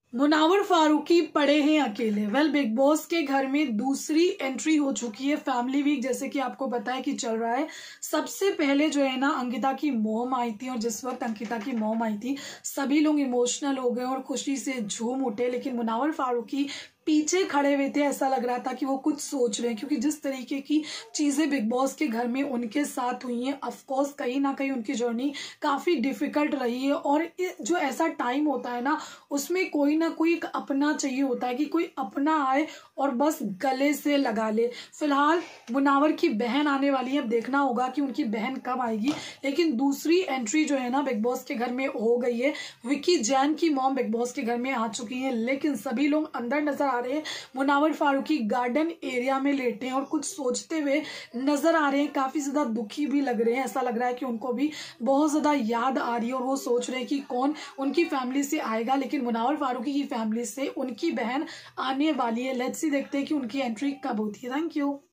मुनावर फारूकी पड़े हैं अकेले। बिग बॉस के घर में दूसरी एंट्री हो चुकी है। फैमिली वीक जैसे कि आपको पता है कि चल रहा है। सबसे पहले जो है ना अंकिता की मॉम आई थी, और जिस वक्त अंकिता की मॉम आई थी सभी लोग इमोशनल हो गए और खुशी से झूम उठे, लेकिन मुनावर फारूकी पीछे खड़े हुए थे। ऐसा लग रहा था कि वो कुछ सोच रहे हैं, क्योंकि जिस तरीके की चीजें बिग बॉस के घर में उनके साथ हुई हैं, ऑफ कोर्स कहीं ना कहीं उनकी जर्नी काफी डिफिकल्ट रही है। और जो ऐसा टाइम होता है ना, उसमें कोई ना कोई एक अपना चाहिए होता है कि कोई अपना आए और बस गले से लगा ले। फिलहाल मुनावर की बहन आने वाली है, अब देखना होगा कि उनकी बहन कब आएगी। लेकिन दूसरी एंट्री जो है ना बिग बॉस के घर में हो गई है। विकी जैन की मॉम बिग बॉस के घर में आ चुकी है, लेकिन सभी लोग अंदर नजर आ रहे हैं। मुनावर फारूकी गार्डन एरिया में लेटे हैं और कुछ सोचते हुए नजर आ रहे हैं। काफी ज्यादा दुखी भी लग रहे हैं। ऐसा लग रहा है कि उनको भी बहुत ज्यादा याद आ रही है और वो सोच रहे हैं कि कौन उनकी फैमिली से आएगा। लेकिन मुनावर फारूकी की फैमिली से उनकी बहन आने वाली है। लेट्स सी, देखते हैं कि उनकी एंट्री कब होती है। Thank you.